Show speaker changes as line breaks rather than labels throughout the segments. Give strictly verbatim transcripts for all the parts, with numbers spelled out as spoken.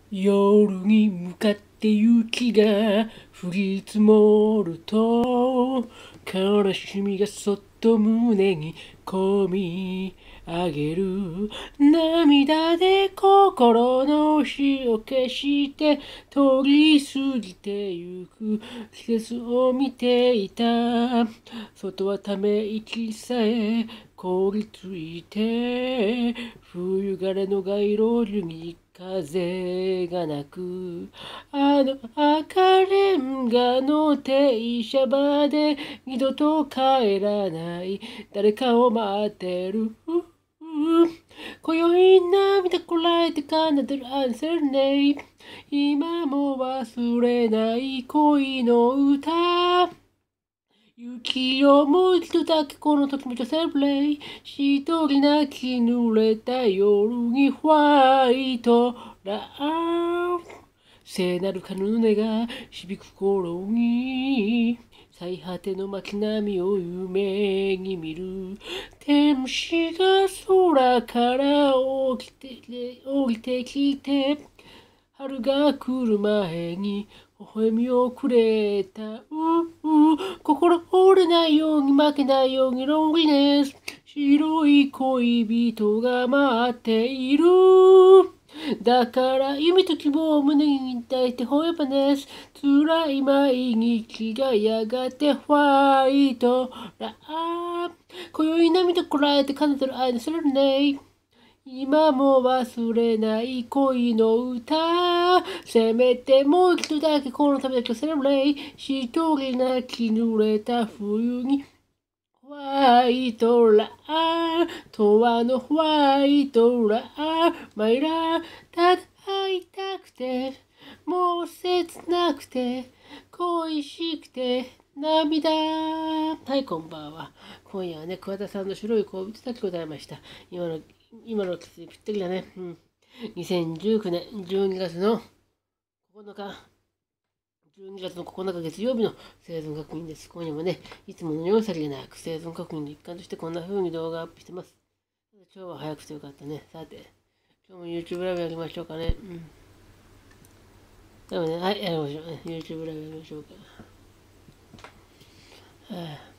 夜に向かって雪が降り積もると、悲しみがそっと胸にこみ上げる。涙で心の火を消して通り過ぎてゆく季節を見ていた。外はため息さえ凍りついて、冬枯れの街路樹に風がなく、あの赤レンガの停車場で二度と帰らない誰かを待ってる。今宵涙こらえて奏でるアンセルネイ、今も忘れない恋の歌。雪をもう一度だけこの時もじゃセレブレイ、一人泣き濡れた夜にホワイトラー聖なる鐘の音が響く頃に、最果ての街並みを夢に見る。天使が空から降りて降りてきて、春が来る前に微笑みをくれた。うう心折れないように負けないようにロンリネス。白い恋人が待っている。だから夢と希望を胸に抱いてほえばです。辛い毎日がやがてホワイトラー。今宵涙こらえて奏でる愛のセレブネイ、今も忘れない恋の歌。せめてもう一度だけこの旅だけをセレブレイ。一人泣き濡れた冬にホワイトラー。永遠のホワイトラー。マイラー。ただ会いたくて、もう切なくて、恋しくて涙。はい、こんばんは。今夜はね、桑田さんの白い恋人だけございました。今の今の季節ぴったりだね。うん。にせんじゅうきゅうねんじゅうにがつのここのか、じゅうにがつのここのか月曜日の生存確認です。今夜もね、いつものよんさりげなく生存確認の一環としてこんな風に動画アップしてます。今日は早くてよかったね。さて、今日も YouTube ライブやりましょうかね。うん。でもね、はい、やりましょうね。YouTube ライブやりましょうか。はあ、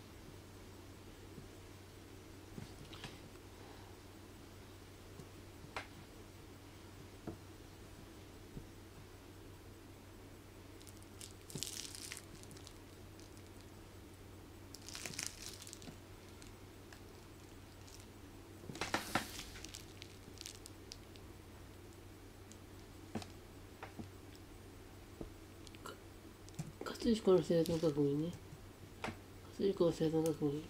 勝彦の生存確認ね。勝彦の生存確認。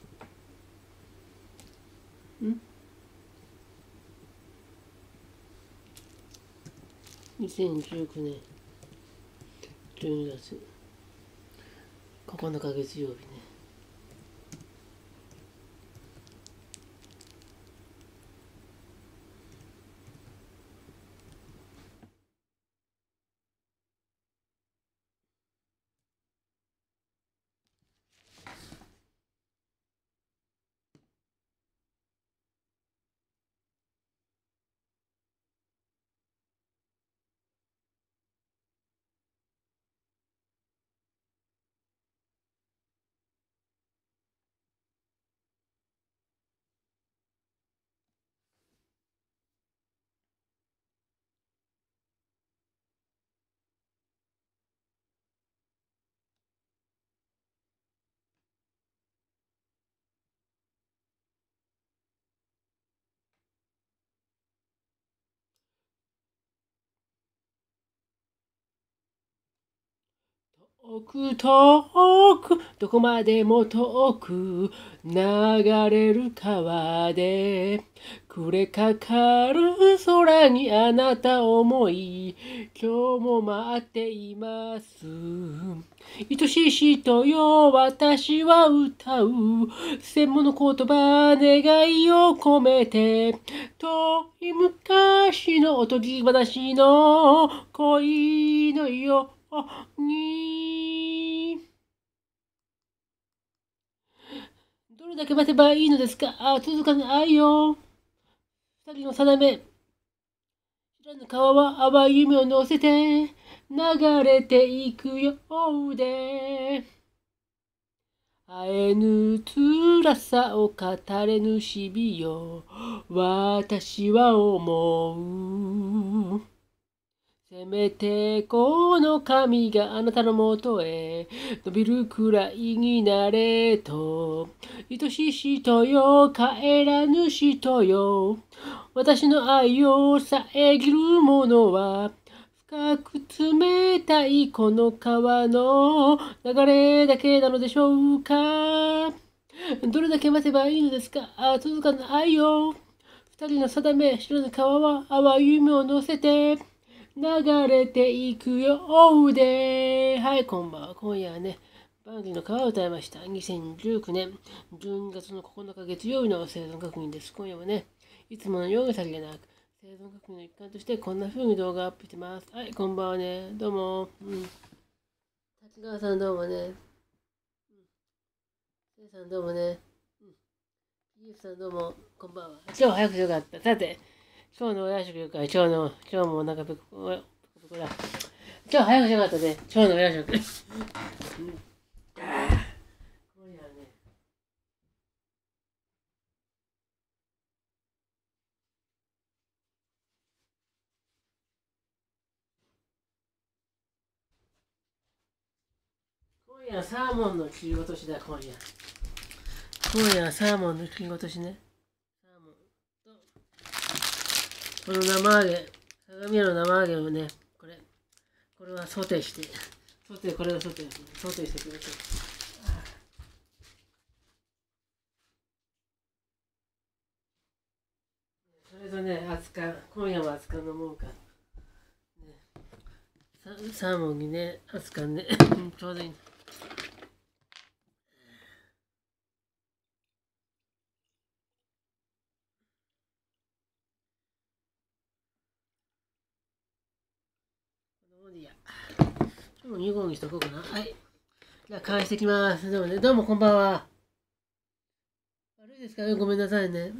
ん ?にせんじゅうきゅうねんじゅうにがつここのか月曜日ね。遠く遠くどこまでも遠く流れる川で暮れかかる空にあなた思い今日も待っています。愛しい人よ私は歌う専門の言葉願いを込めて遠い昔のおとぎ話の恋のようにどれだけ待てばいいのですか。あ、続かない愛よ。二人の定め。 らぬ川は淡い夢を乗せて流れていくようで、会えぬ辛さを語れぬ日々よ、私は思う。せめてこの髪があなたのもとへ伸びるくらいになれと、愛しい人よ、帰らぬ人よ、私の愛を遮るものは深く冷たいこの川の流れだけなのでしょうか。どれだけ待てばいいのですか、続かぬ愛よ。二人の定め、白の川は淡い夢を乗せて流れていくようで。はい、こんばんは。今夜はね、バンギーの川を歌いました。にせんじゅうきゅうねんじゅうにがつのここのか月曜日の生存確認です。今夜はね、いつものようにさりげなく、生存確認の一環としてこんな風に動画アップしてます。はい、こんばんはね。どうも。うん。滝川さんどうもね。うん。せいさんどうもね。うん。ピーエフさんどうも、こんばんは。今日は早くてよかった。さて、今日のお夜食会、今日の、今日もお腹ペコペコだ。今日早くしなかったね。今日のお夜食。うん、今夜はね、今夜はサーモンの切り落としだ、今夜。今夜はサーモンの切り落としね。サーモンと、この生揚げ、相模屋の生揚げをね、これ、これはソテーして、ソテー、これをソテー、ソテーしてくれて。それとね、熱燗、今夜も熱燗飲もうか。ね、ササーモンにね、熱燗ね、ちょうどいい。いや、もうに号にしとこうかな。はい。じゃあ、返してきます。でもね、どうもこんばんは。悪いですかね、ごめんなさいね。うん。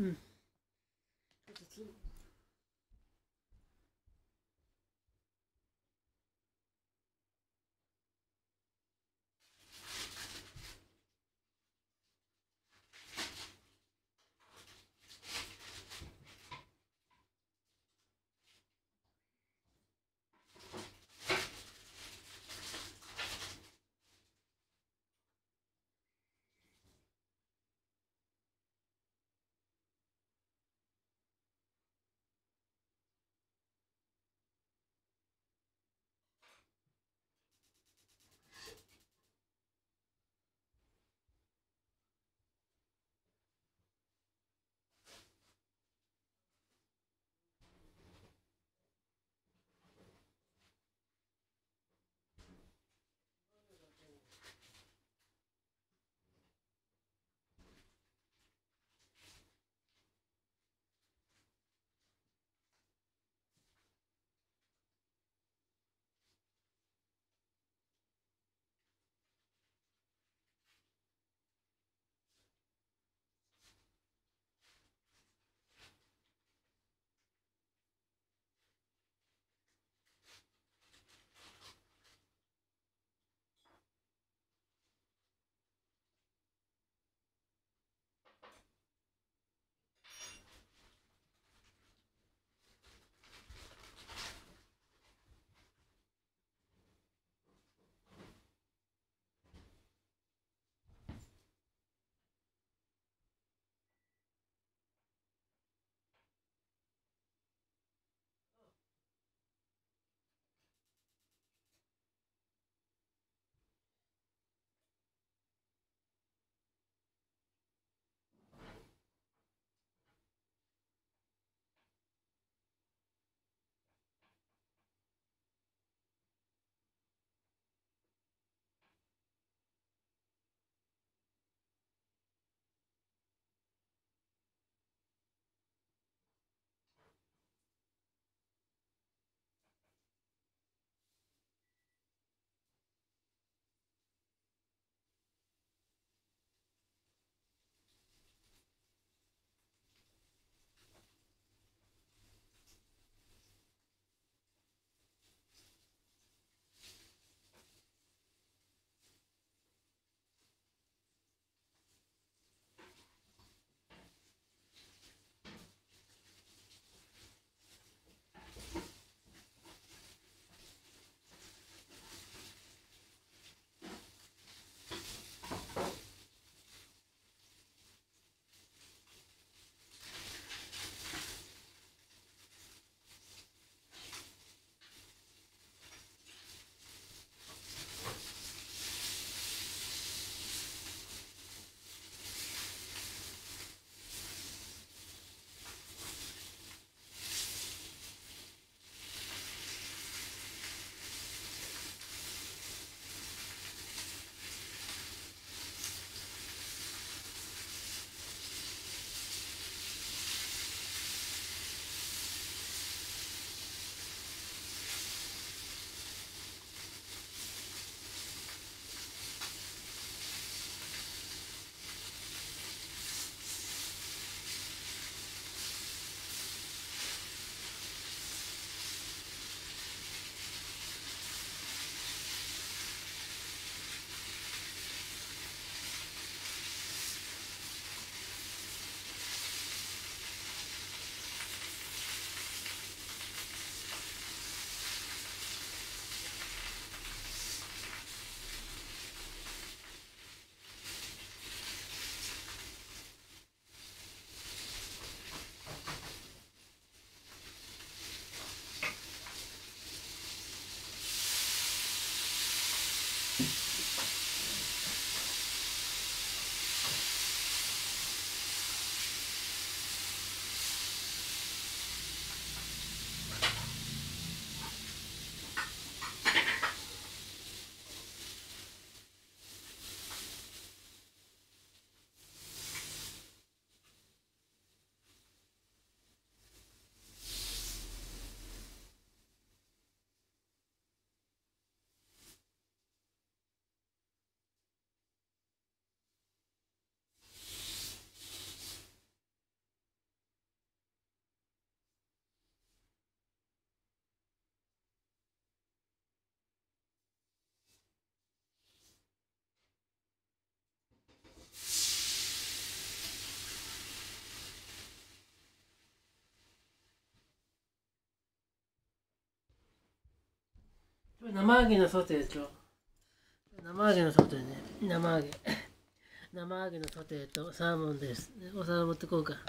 生揚げのソテーちょ。生揚げのソテーね。生揚げ。生揚げのソテーとサーモンです。お皿持ってこうか。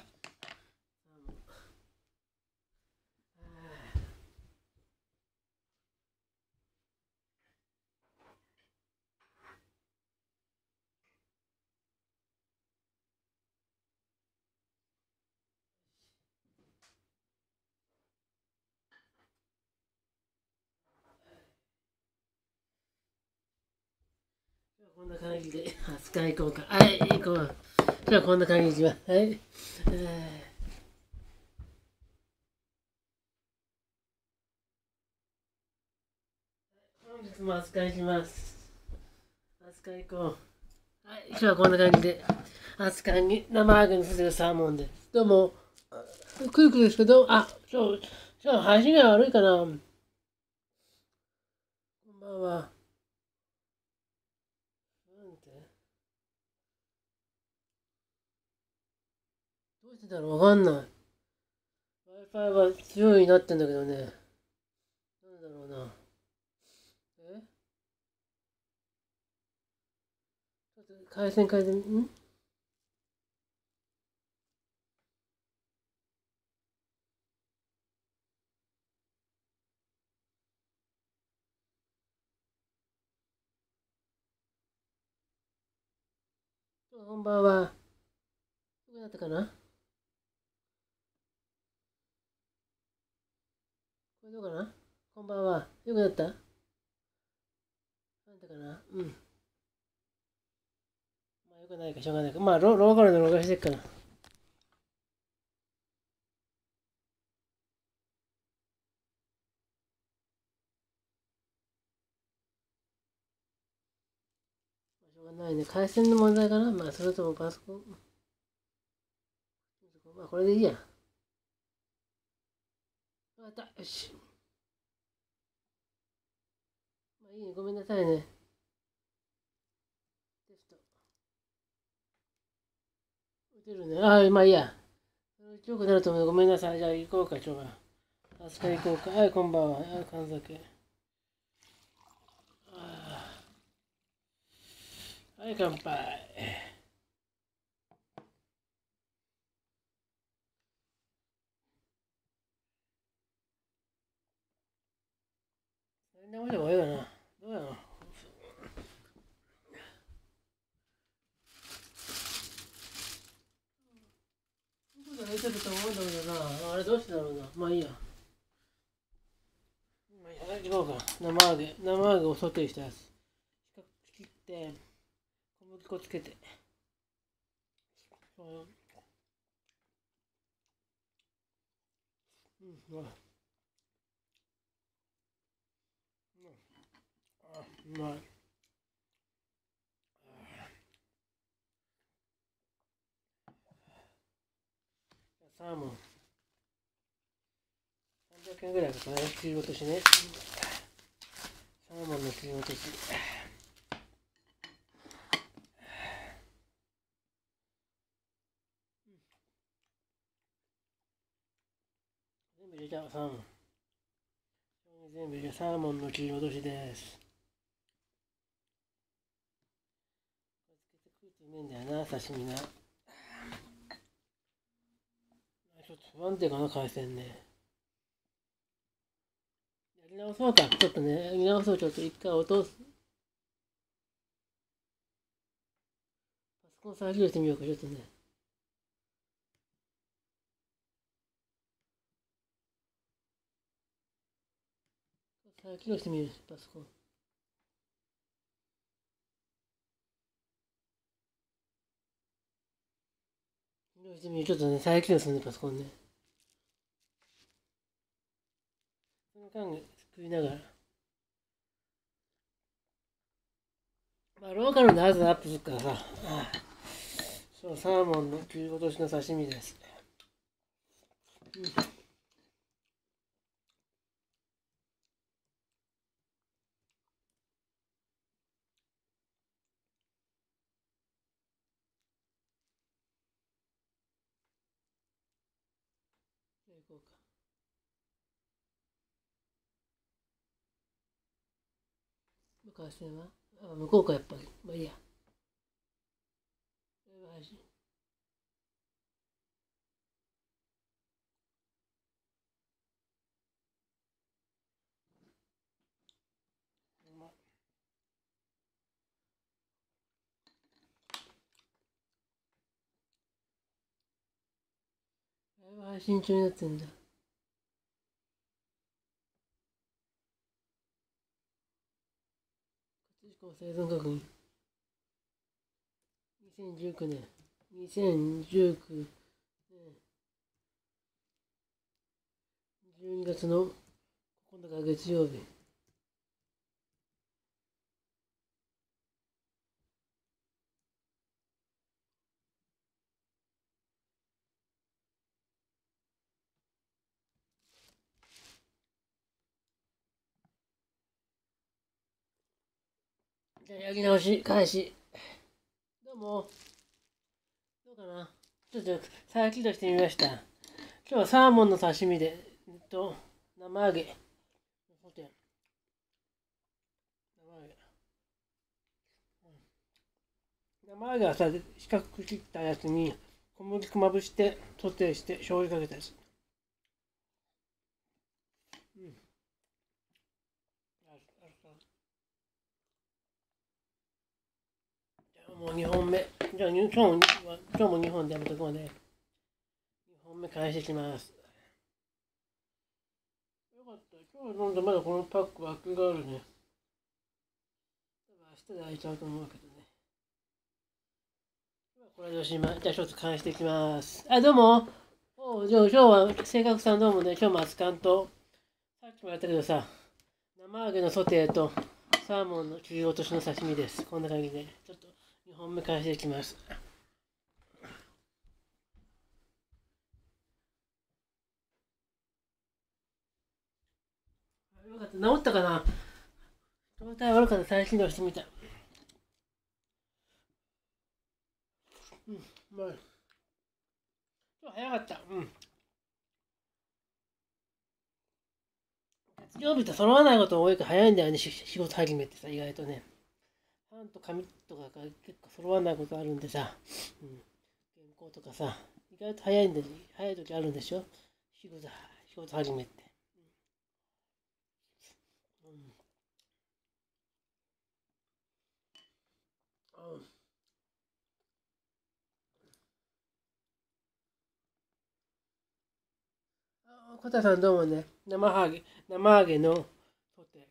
こんな感じで、扱い行こうか。はい、行こう。じゃあこんな感じで、はい。本日も扱いします。扱い行こう。はい、今日はこんな感じで、扱いに生揚げにするサーモンです。どうも、クイックですけど、あ、ちょ、ちょ、配信が悪いかな。こんばんは。なんてどうしてだろうわかんない。Wi-Fi は強いなってんだけどね。なんだろうな。えちょっと回線変えてみ、んこんばんは。よくなったかなこれどうかなこんばんは。よくなったなんだかなうん。まあよくないかしょうがないか。まあロローカルの録画してっから。まあしょうがないね。回線の問題かなまあそれともパソコン。まあこれでいいや。わかった。よし。まあいいね。ごめんなさいね。テスト。打てるね。ああ、まあいいや。強くなると思う。ごめんなさい。じゃあ行こうか、ちょうが。あそこ行こうか。はい、こんばんは。はい、神崎。はい、乾杯。そんなこともいいかな。どうやろう。僕が入れてると思うんだけどな。あれどうしてだろうな。まあいいや。まあいいや、行こうか。生揚げ。生揚げをソテーしたやつ。四角く切って、小麦粉つけて。うん、うまい。あ、うまい。サーモン。さんびゃくえんぐらいかな。切り落としね。サーモンの切り落とし。全部入れちゃう、サーモン。全部入れサーモンの切り落としです。つけて食うとうめえんだよな、刺身な。ちょっと不安定かな、海鮮ね。やり直そうか。ちょっとね、やり直そう。ちょっと一回落とす。パソコン再起動してみようか、ちょっとね。再起動してみる、パソコン。起動してみる。ちょっとね、再起動するね、パソコンね。その間、食いながら。まあ、ローカルのやつアップするからさ。ああそう、サーモンの切り落としの刺身です。うん。じゃあ行こうか。 赤線はあ、向こうか、やっぱり。まあいいや。配信中になってんだ。生存確認。にせんじゅうきゅうねん。にせんじゅうきゅうねん。じゅうにがつのここのか月曜日。じゃあ、やり直し、開始。どうも。どうかな。ちょっと、再起動してみました。今日はサーモンの刺身で、えっと、生揚げ。生揚げ。生揚げはさ、四角く切ったやつに小麦粉まぶしてソテーして醤油かけたやつ。うん。あるあるか。じゃあもうにほんめ。じゃあ今日も今日もにほんでやめとこうね。にほんめ返してきます。よかった。今日飲んでまだこのパック枠があるね。明日で開いちゃうと思うけどね。これでおしまい。じゃあちょっと返していきます。あ、どうも。おう、じゃあ今日は正確さんどうもね。今日も熱燗と、さっきもやったけどさ、生揚げのソテーとサーモンの切り落としの刺身です。こんな感じで、ちょっとにほんめ返していきます。よかった。治ったかな。状態悪かった。再起動してみた。うん、うまい。今日早かった。うん。月曜日と揃わないこと多いから早いんだよね、仕事始めってさ、意外とね。パンと紙とかが結構揃わないことあるんでさ、うん、原稿とかさ、意外と早いんで、早い時あるんでしょ、仕事、仕事始めって。うん。うん。あ、小田さんどうもね、生揚げ、生揚げのソテー、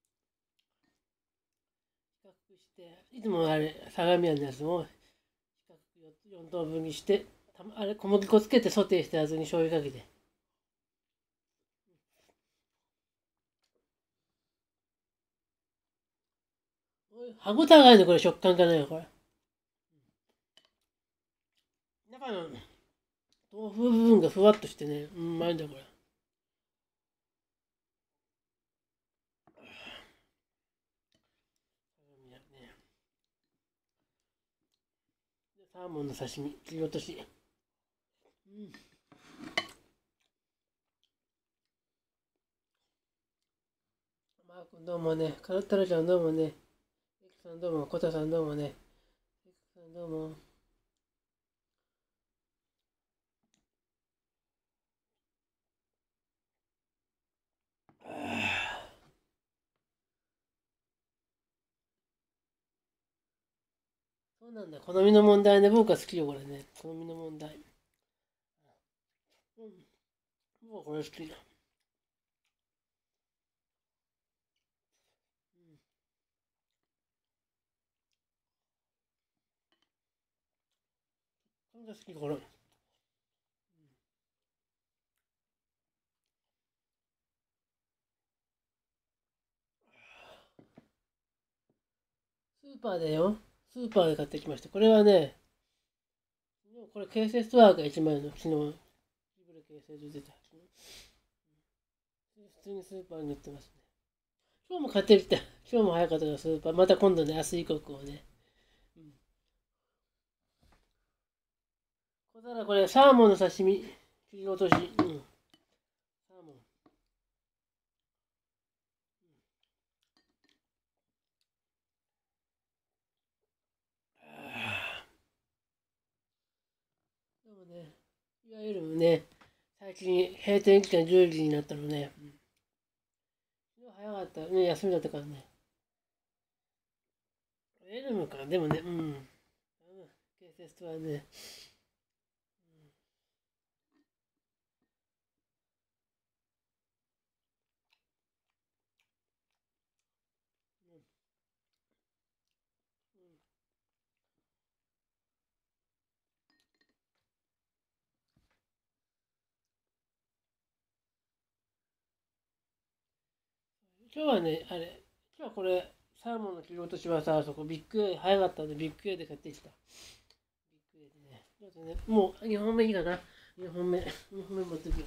四角くして、いつもあれ、相模湾のやつも四角くよん等分にして、たあれ、小麦粉つけてソテーしたやつに醤油かけて。歯ごたえがあるね、これ、食感がね、これ。中の豆腐部分がふわっとしてね、うまいんだよ、これ。サーモンの刺身、切り落とし。うん。マー君どうもね、カルタラちゃんどうもね、エクさんどうも、コタさんどうもね、エクさんどうも。そうなんだ、好みの問題ね、僕は好きよ、これね。好みの問題。うん。僕はこれ好きだ。うん。これが好き、これ。スーパーでよ。スーパーで買ってきました。これはね、これ、京成ストアが一枚の、昨日、ジブリ京成で出た。普通にスーパーに売ってますね。今日も買ってきた。今日も早かったからスーパー。また今度ね、明日以降をね。うん。これこれ、サーモンの刺身、切り落とし。うん。サーモン。 ね、いわゆるね、最近閉店期間じゅうじになったのね。うん、早かったね、休みだったからね。エルムか、でもね、うん。うん、ケーセスはね、うん、今日はね、あれ、今日はこれ、サーモンの切り落としはさ、そこビッグ A、早かったんでビッグ A で買ってきた。ビッグ A でね。ちょっとね、もうにほんめいいかな。にほんめ、にほんめ持ってくる。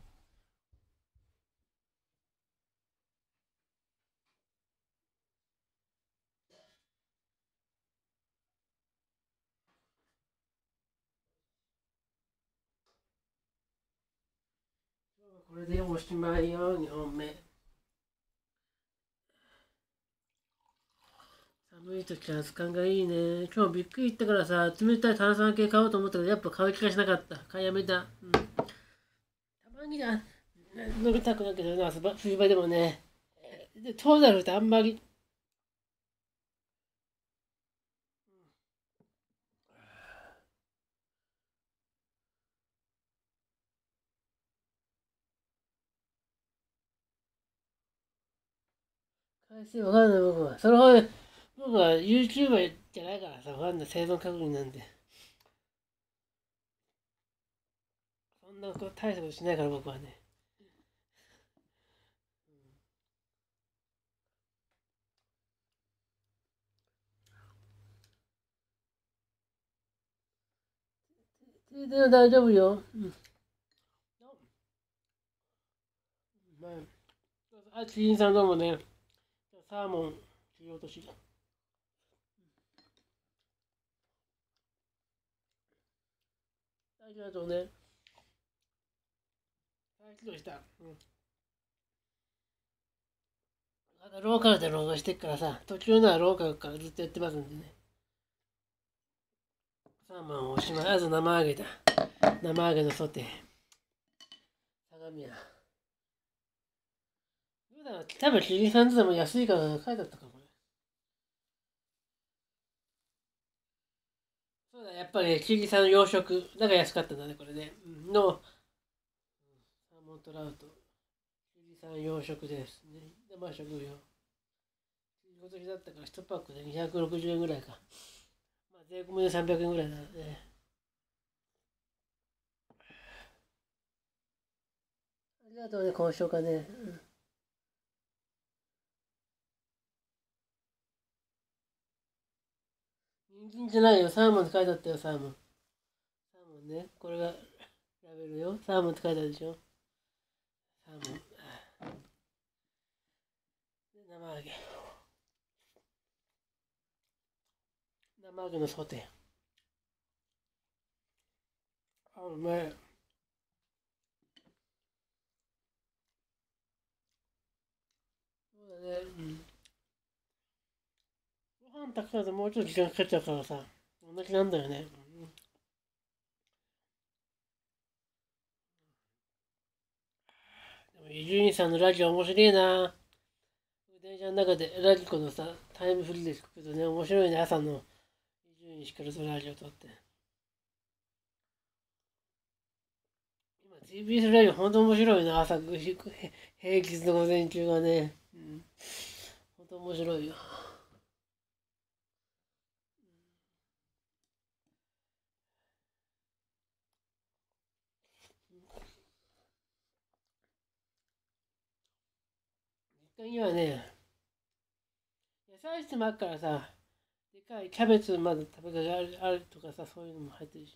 これでおしまいよ、にほんめ。寒い時は熱燗がいいね。今日びっくり行ったからさ、冷たい炭酸系買おうと思ったけど、やっぱ買う気がしなかった。買いやめた。うん。たまには飲みたくなるけどな、冬場でもね。で、トータルってあんまり、回数わかんない僕は。その方で、僕は YouTuber じゃないからさ、わかんない。生存確認なんで。そんなこと大したことしないから僕はね。全然大丈夫よ。うん。まあ、あ、ちいさんどうもね。サーモン切り落とし。ありがとうね。再起動した。うん。まだローカルでログしてっからさ、途中のはローカルからずっとやってますんでね。サーモンおしまい。あと生揚げだ。生揚げのソテー。相模屋。どうだろう、多分キリさんとでも安いから書いてあったか、これ。そうだ、やっぱりキリさんの養殖。だから安かったんだね、これね。うん、の、サーモントラウト。キリさん養殖ですね。生食用。今年だったからいちパックでにひゃくろくじゅうえんぐらいか。まあ、税込みでさんびゃくえんぐらいだね。ありがとうね、交渉かね。うん、人参じゃないよ。サーモンって書いてあったよ、サーモン。サーモンね。これがラベルよ。サーモンって書いてあるでしょ。サーモン。で、生揚げ。生揚げのソテー。あ、うまい。そうだね。うん。ご飯炊くのともうちょっと時間かかっちゃうからさ。同じなんだよね。うん、でも伊集院さんのラジオ面白いな。電車の中でラジコのさ、タイムフリーで聞くとね、面白いね、朝の伊集院光とラジオとって。今 ティービーエス ラジオほんと面白いな、朝、平日の午前中がね。うん。ほんと面白いよ。実家にはね、野菜室もあるからさ、でかいキャベツまだ食べ方があるあるとかさ、そういうのも入ってるし。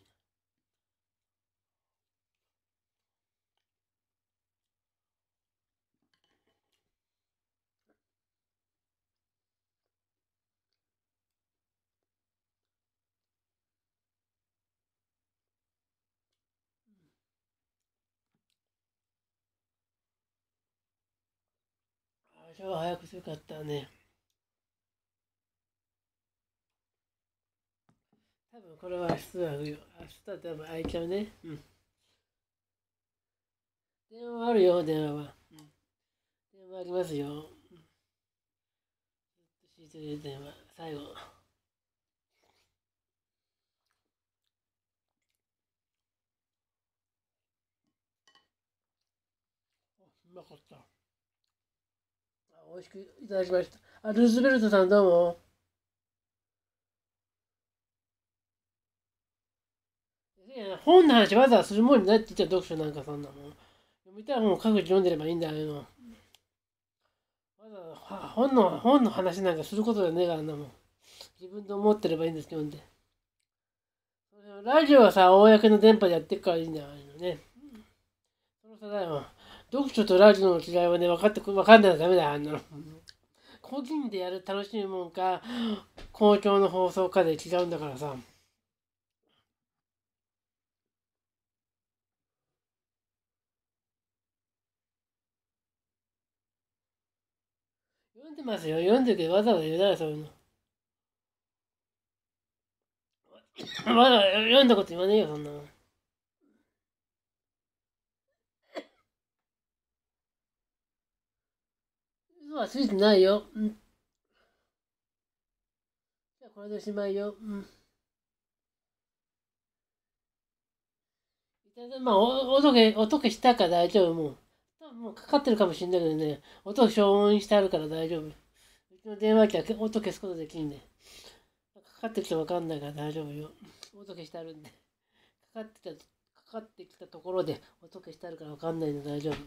ああ、シャワー早くするかったね。 多分これは明日はよ。明日は多分開いちゃうね。うん。電話あるよ、電話は。うん。電話ありますよ。うん。ずっと敷いてる電話。最後。うまかった。あ、美味しくいただきました。あ、ルーズベルトさんどうも。いや本の話わざわざするもんにないって言ったら読書なんかそんなもん。読みたい本を各自読んでればいいんだよ。わざわざ本の、本の話なんかすることじゃねえからなもん。自分で思ってればいいんですけどね。ラジオはさ、公の電波でやってるからいいんだよね。その差だよ。読書とラジオの違いはね、分かって、分かんないとダメだよ、あんなの。個人でやる楽しいもんか、公共の放送かで違うんだからさ。読んでますよ。読んでるけどわざわざ言うなよ、そういうの。まだ読んだこと言わねえよ、そんなの。嘘はついてないよ。うん。じゃあこれでおしまいよ。うん。まあ、お音が、音がしたから大丈夫。もう。多分もうかかってるかもしれないけどね。音を消音してあるから大丈夫。うちの電話機は音消すことできんね。かかってきてわかんないから大丈夫よ。音消してあるんで。かかってきた、かかってきたところで音消してあるからわかんないので大丈夫。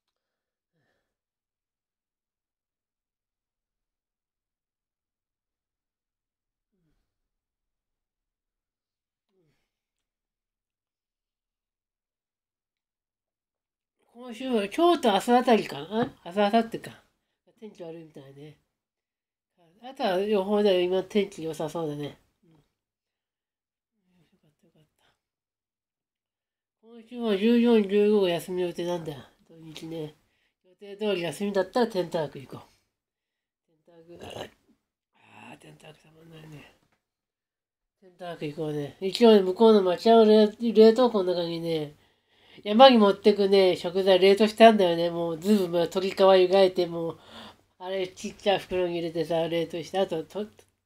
今週は今日と明日あたりかな。明日あさってか。天気悪いみたいね。あとは予報では今天気良さそうだね。うん、よかったよかった。今週はじゅうよん、じゅうごが休み予定なんだよ。土日ね。予定通り休みだったらテントワーク行こう。テントワーク、ああ、テントワークたまんないね。テントワーク行こうね。一応ね、向こうの町屋の冷冷凍庫の中にね、山に持ってくね、食材冷凍してあんだよね。もうずいぶん鶏皮湯がいて、もう、あれちっちゃい袋に入れてさ、冷凍して、あと、と、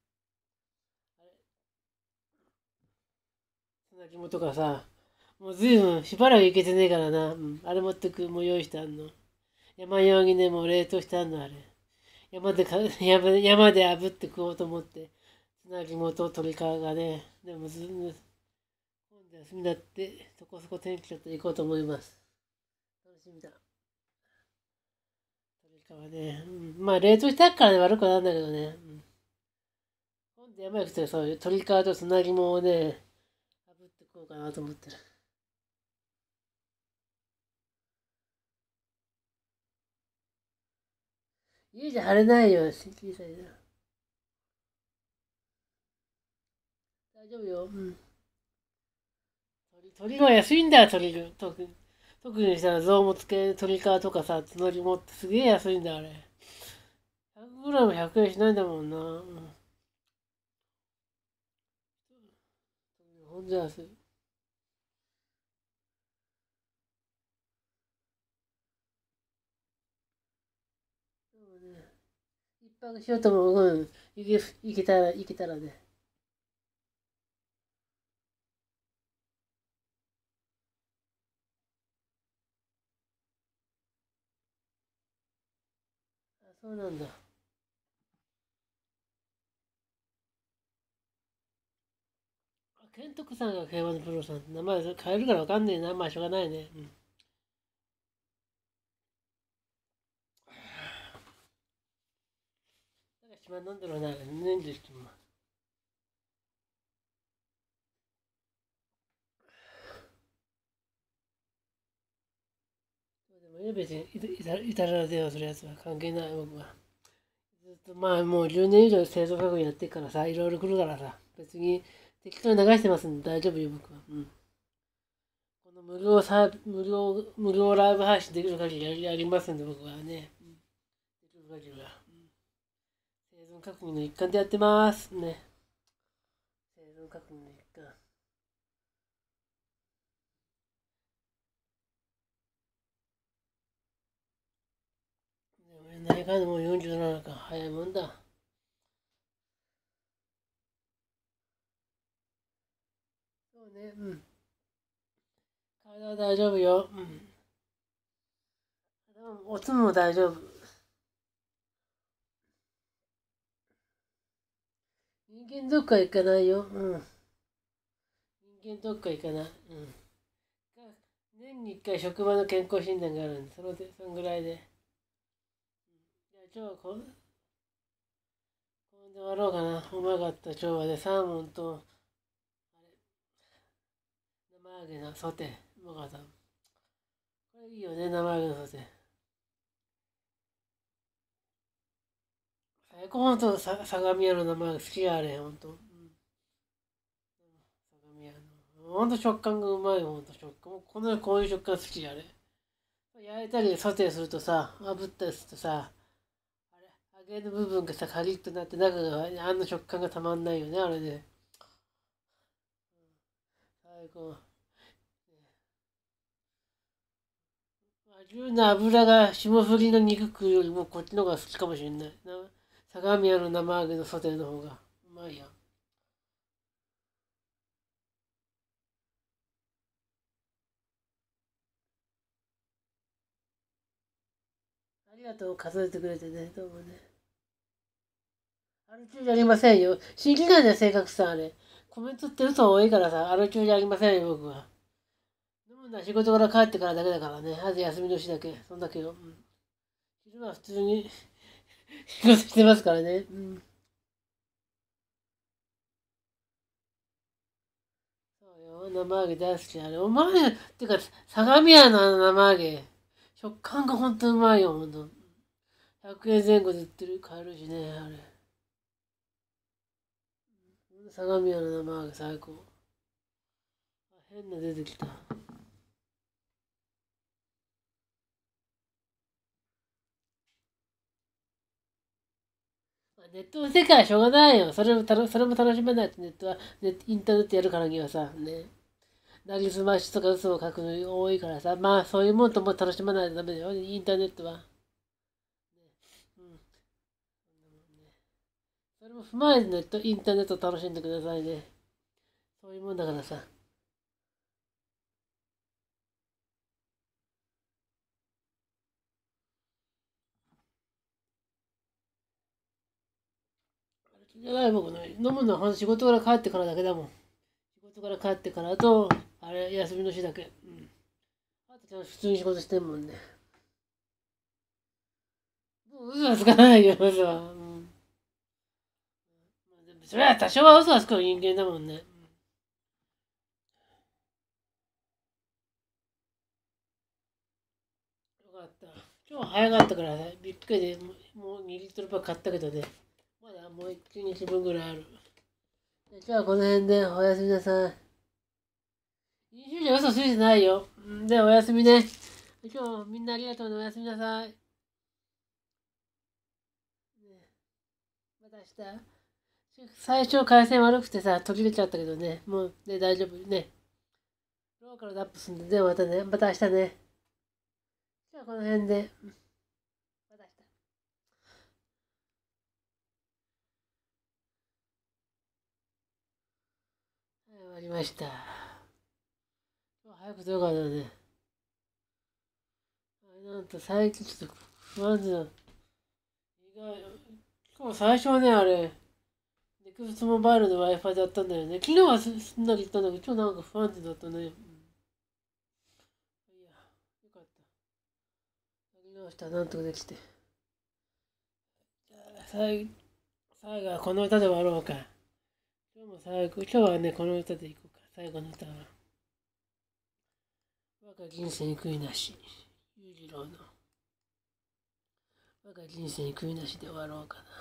砂肝とかさ、もうずいぶんしばらくいけてねえからな。うん、あれ持ってく、もう用意してあんの。山用にね、もう冷凍してあんの、あれ。山でか、山で、山で炙って食おうと思って。砂肝と鶏皮がね、でもず、今度休みだって、そこそこ天気ちょっと行こうと思います。楽しみだ。鶏皮ね。うん、まあ冷凍してあっからね、悪くなんだけどね。うん、今度山行くとそういう鶏皮と砂肝をね、炙って食おうかなと思ってる。家じゃ晴れないよ、小さいな。大丈夫よ。うん。鳥は安いんだよ、鳥が。特に。特にさ、臓物系、鶏皮とかさ、角肝ってすげえ安いんだよ、あれ。ひゃくグラムひゃくえんしないんだもんな。うん。ほんと安い。でもね、一泊しようとも、うん、行け、行けたら、行けたらね。あ、そうなんだ。あ、ケントクさんが競馬のプロさんって名前変えるからわかんねえな。まあ、しょうがないね。うん。だから島なんだろうな。年中しても。でもいい別にいたいたらら電話するやつは関係ない、僕は。ずっとまあもうじゅうねん以上製造確認やってるからさ、いろいろ来るからさ、別に適当に流してますんで大丈夫よ、僕は。うん。この無料サー無料、無料ライブ配信できる限りやりやりますんで、僕はね。うん、できる限りは。うん、生存確認の一環でやってます。ね。生存書くのいいか。でも何かでもよんじゅうななか、早いもんだ。そうね、うん。体は大丈夫よ。うん。でもおつも大丈夫。人間どっか行かないよ。うん。人間どっか行かない。うん。年にいっかい職場の健康診断があるんで、そので、そんぐらいで。じゃあ今日はこ、これで終わろうかな。うまかった。今日はね、サーモンと、あれ、生揚げのソテー。うまかった。これいいよね、生揚げのソテー。最高ほんと、さ相模屋の生揚げ好きやあれ、ほんと。うん。相模屋の。ほんと食感がうまい、ほんと食感。このこういう食感好きやあれ。焼いたりソテーするとさ、炙ったりするとさ、あれ、揚げの部分がさ、カリッとなって中が、あんな食感がたまんないよね、あれで。最高。自分の油が霜降りの肉食うよりもこっちの方が好きかもしれない。な相模屋の生揚げのソテーの方がうまいやん。ありがとう、数えてくれてね。どうもね。アル中じゃありませんよ。信じないで性格さ、あれ。コメントって嘘多いからさ、アル中じゃありませんよ、僕は。飲むのは仕事から帰ってからだけだからね。あと休みの日だけ。そんだけよ。うん。昼間は普通に仕事してますからね。うん。そうよ。生揚げ大好き。あれ、お前、てか、相模屋の生揚げ。食感がほんとうまいよ、ほんと。ひゃくえん前後で売ってる、買えるしね、あれ。相模屋の生揚げ最高。あ変な出てきた。ネットの世界はしょうがないよ。それもたのそれも楽しめないとネットは、ネインターネットやるからにはさ、ね。なりすましとか嘘を書くの多いからさ、まあそういうもんとも楽しまないとダメだよ、インターネットは。ね、うん。それも踏まえてネット、インターネットを楽しんでくださいね。そういうもんだからさ。じゃない僕ね、飲むのはほんと仕事から帰ってからだけだもん。仕事から帰ってからと、あれ、休みの日だけ。うん。あとちゃんと普通に仕事してんもんね。もう嘘はつかないよ、嘘は。うん。それは多少は嘘はつく人間だもんね。よかった。今日早かったからね、びっくりで、もうにリットルパック買ったけどね、まだもういちにちぶんぐらいある。じゃあこの辺でおやすみなさい。にじゅうじゃ嘘ついてないよ。で、おやすみね。今日みんなありがとうね。おやすみなさい。ね、また明日。最初回線悪くてさ、途切れちゃったけどね。もうね、大丈夫ね。ローカルでアップすんで、で、またね。また明日ね。じゃあこの辺で。また明日。はい、終わりました。今日早くてよかったね。あれなんと最近ちょっと不安定な。意外。しかも最初はね、あれ、ネクストモバイルの Wi-Fi だったんだよね。昨日はすすんなり言ったんだけど、今日なんか不安定だったね。うん、いや、よかった。やり直した。なんとかできて。じゃあ、最最後はこの歌で終わろうか。今日も最後、今日はね、この歌でいこうか。最後の歌は。我が人生に悔いなし。裕次郎の我が人生に悔いなしで終わろうかな。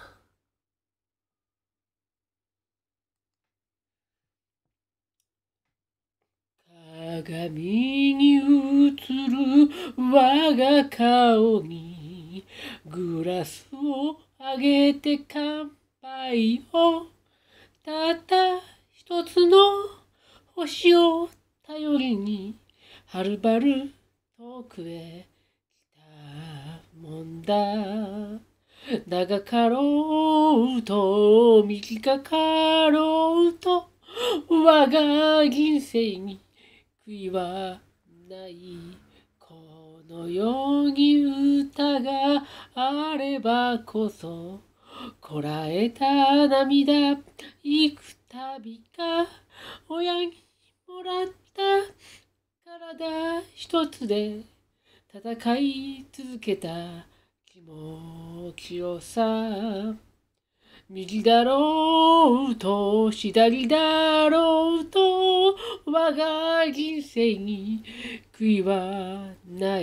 鏡に映る我が顔にグラスをあげて乾杯をたった一つの星を頼りにはるばる遠くへ来たもんだ。長かろうと短かろうと我が人生に悔いはない。この世に歌があればこそこらえた涙幾度か親にもらった体一つで戦い続けた気持ちよさ。右だろうと左だろうと我が人生に悔いはない。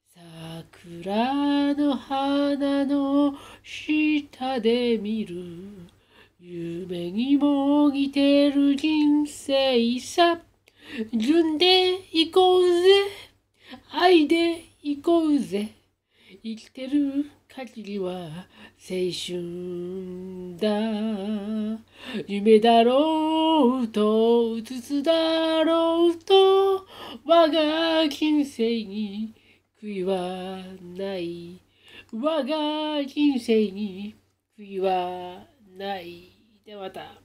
桜の花の下で見る夢にも似てる人生さ。純で行こうぜ、愛で行こうぜ。生きてる限りは青春だ。夢だろうとうつつだろうと我が人生に悔いはない。我が人生に悔いはない。ではまた。